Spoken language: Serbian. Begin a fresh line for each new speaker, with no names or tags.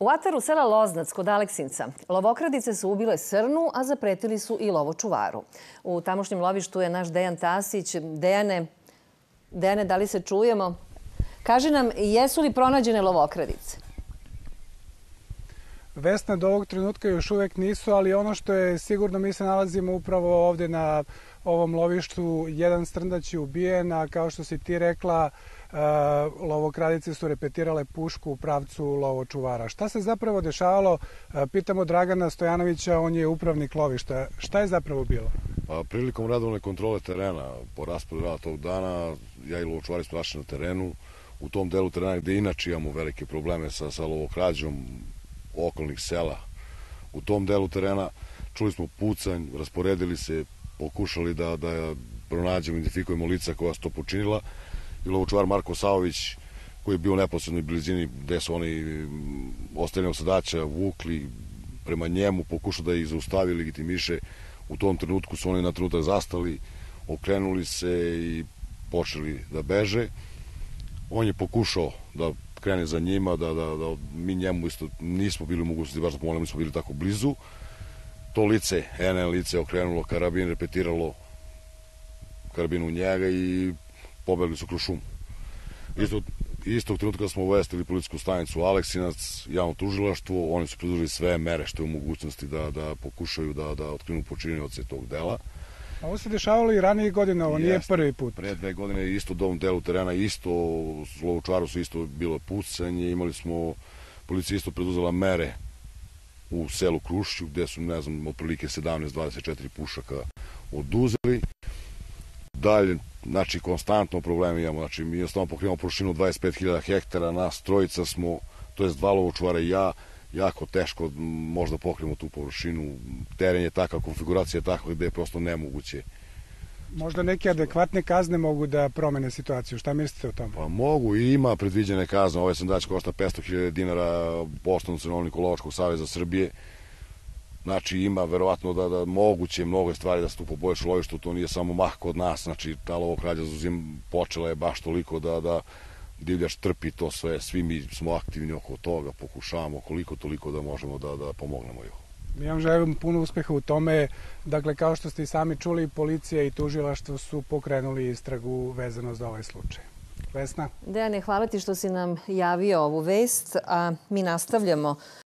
U ataru sela Loznac kod Aleksinca lovokradice su ubile srnu, a zapretili su i lovočuvaru. U tamošnjem lovištu je naš Dejan Tasić. Dejane, da li se čujemo? Kaži nam, jesu li pronađene lovokradice?
Vesna, do ovog trenutka još uvek nisu, ali ono što je sigurno, mi se nalazimo upravo ovde na ovom lovištu. Jedan srndać je ubijen, a kao što si ti rekla, lovokradice su repetirale pušku u pravcu lovočuvara. Šta se zapravo dešavalo? Pitamo Dragana Stojanovića, on je upravnik lovišta. Šta je zapravo bilo?
Prilikom redovne kontrole terena, po rasporedu rada tog dana, ja i lovočuvari smo našli na terenu. U tom delu terena gde inače imamo velike probleme sa lovokrađom okolnih sela. U tom delu terena čuli smo pucanj, rasporedili se, pokušali da pronađemo, identifikujemo lica koja su to počinila. I lovočuvar Marko Savović, koji je bio u neposrednoj blizini gde su oni ostavljenog sadača vukli prema njemu, pokušao da ih zaustavi, legitimiše. U tom trenutku su oni na trenutak zastali, okrenuli se i počeli da beže. On je pokušao da krene za njima, da mi njemu isto nismo bili u mogućnosti, baš da pomognemo, nismo bili tako blizu. To lice, NN lice, okrenulo karabin, repetiralo karabin u njega i pobegli su kroz šumu. Istog trenutka smo obavestili policijsku stanicu Aleksinac, javno tužilaštvo, oni su preduzeli sve mere što je u mogućnosti da pokušaju da otkriju počinioce tog dela.
Ovo se dešavalo i ranijih godina, ovo nije prvi put.
Pre 2 godine isto u ovom delu terena, isto u lovočuvaru su isto bilo pucanje, imali smo, policija isto preduzela mere u selu Krušću, gde su, ne znam, otprilike 17-24 pušaka oduzeli. Dalje, znači, konstantno probleme imamo, znači, mi jednostavno pokrivamo površinu 25.000 hektara, nas trojica smo, to je 2 lovočuvara i ja, jako teško možda pokrijemo tu površinu. Teren je takav, konfiguracija je takva gde je prosto nemoguće.
Možda neke adekvatne kazne mogu da promene situaciju. Šta mislite o tome?
Pa mogu i ima predviđene kazne. Ovaj srndać košta 500.000 dinara po osnovnom cenovniku Lovačkog saveza Srbije. Znači ima verovatno da moguće mnogo stvari da se tu poboljša lovištu. To nije samo mah kod nas. Znači ta lovokrađa za zim počela je baš toliko da divljač trpi to sve, svi mi smo aktivni oko toga, pokušavamo koliko toliko da možemo da pomognemo joj.
Mi vam želim puno uspeha u tome. Dakle, kao što ste i sami čuli, policija i tužilaštvo su pokrenuli istragu vezano za ovaj slučaj. Vesna?
Dejane, hvala ti što si nam javio ovu vest, a mi nastavljamo